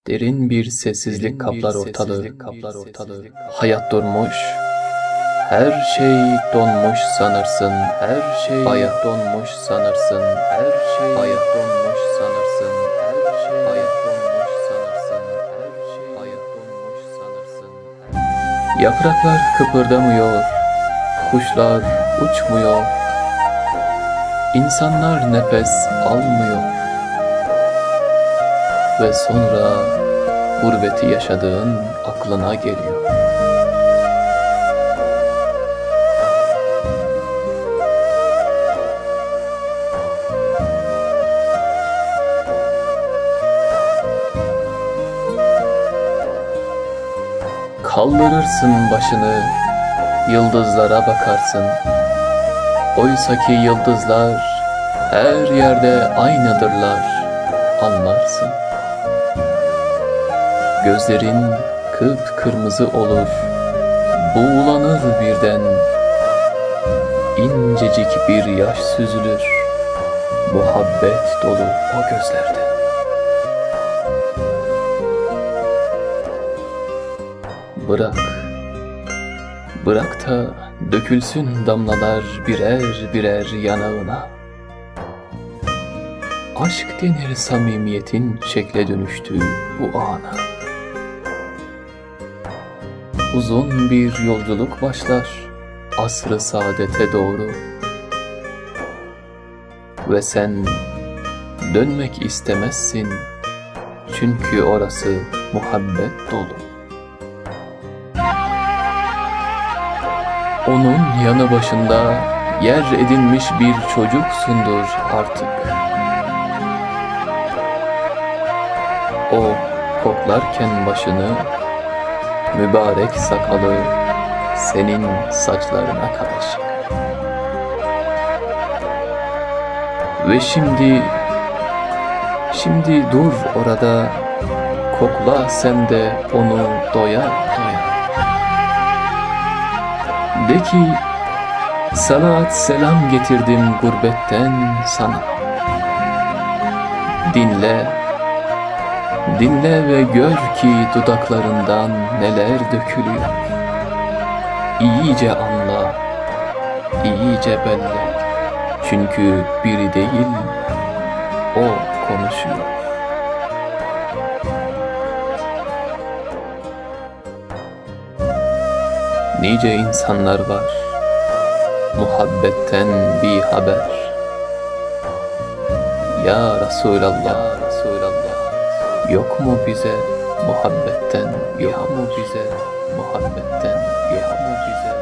Derin bir sessizlik kaplar ortalığı. Hayat durmuş, her şey donmuş sanırsın. Her şey hayat donmuş sanırsın. Her şey hayat donmuş sanırsın. Her şey hayat donmuş sanırsın. Her şey hayat donmuş sanırsın. Yapraklar kıpırdamıyor, kuşlar uçmuyor, insanlar nefes almıyor. Ve sonra gurbeti yaşadığın aklına geliyor. Kaldırırsın başını, yıldızlara bakarsın. Oysaki yıldızlar her yerde aynıdırlar, anlarsın. Gözlerin kıpkırmızı olur, buğulanır birden. İncecik bir yaş süzülür, muhabbet dolu o gözlerde. Bırak da dökülsün damlalar birer birer yanağına. Aşk denir samimiyetin şekle dönüştüğü bu ana. Uzun bir yolculuk başlar asr-ı saadete doğru. Ve sen dönmek istemezsin, çünkü orası muhabbet dolu. Onun yanı başında yer edinmiş bir çocuksundur artık. O koklarken başını, mübarek sakalı senin saçlarına karışık. Ve şimdi dur orada, kokla sen de onu doya doya. De ki, salat selam getirdim gurbetten sana. Dinle ve gör ki dudaklarından neler dökülüyor. İyice anla, iyice belli. Çünkü biri değil, o konuşuyor. Nice insanlar var, muhabbetten bir haber. Ya Resulallah, yok mu bize muhabbetten bir haber?